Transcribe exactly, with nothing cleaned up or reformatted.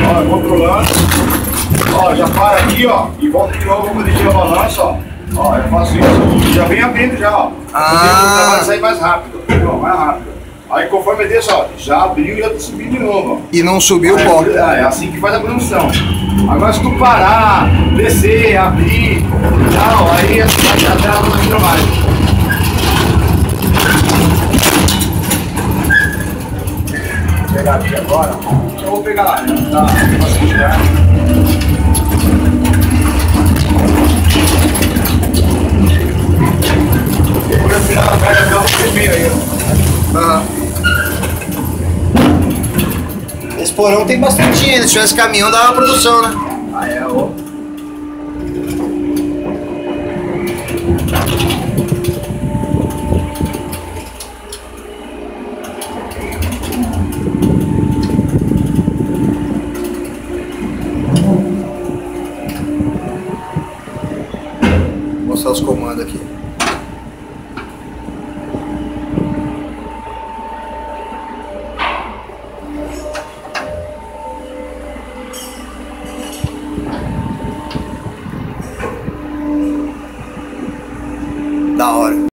Ó, controlando. Ó, já para aqui, ó, e volta de novo pra dirigir a balança, ó. Ó, eu faço isso, já vem abrindo já, ó. Ah. Vai sair mais rápido, ó, mais rápido. Aí conforme eu desço, ó, já abriu e já tá subindo de novo, ó. E não subiu o Aí, pó. é, é assim que faz a produção. Agora se tu parar, descer, abrir, tal, aí assim vai ter até a produção mais. Vou pegar aqui agora, eu vou pegar lá, tá? Bastante lugar. Depois eu final da carga dá um primeiro aí, ó. Aham. Esse porão tem bastante ainda. Se tivesse caminhão, dava produção, né? Ah, é, ó. Vou mostrar os comandos aqui. Da hora.